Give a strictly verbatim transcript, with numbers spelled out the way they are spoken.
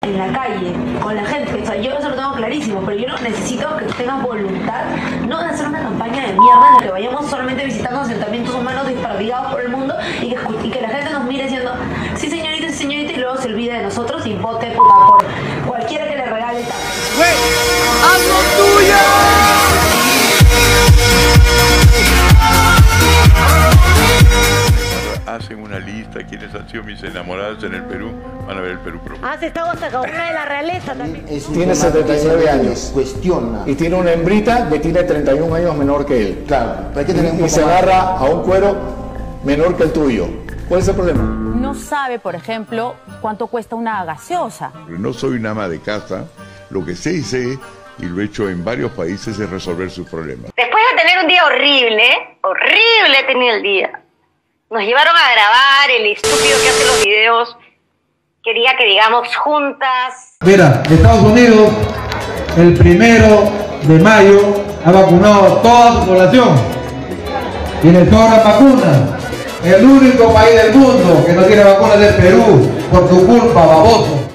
en la calle, con la gente. O sea, yo eso lo tengo clarísimo, pero yo necesito que tengan voluntad, no de hacer una campaña de mierda en la que vayamos solamente visitando asentamientos humanos desperdigados por el mundo y que, y que la gente nos mire diciendo, sí señorita, sí señorita, y luego se olvide de nosotros y vote puta por cualquiera que le regale tal. ¡Haz lo tuyo! Hacen una lista, quienes han sido mis enamorados en el Perú, van a ver el Perú propio. Has estado hasta con una de la realeza también. Tiene setenta y nueve años. Cuestiona. Y tiene una hembrita que tiene treinta y un años menor que él. Claro, pero hay que tener un Y, poco y se más. agarra a un cuero menor que el tuyo. ¿Cuál es el problema? No sabe, por ejemplo, cuánto cuesta una gaseosa. No soy una ama de casa, lo que sé y sé, y lo he hecho en varios países, es resolver sus problemas. Después de tener un día horrible, horrible he tenido el día. Nos llevaron a grabar, el estúpido que hace los videos quería que digamos juntas. Mira, Estados Unidos el primero de mayo ha vacunado a toda su población. Tiene todas las vacunas. El único país del mundo que no tiene vacunas es Perú, por tu culpa, baboso.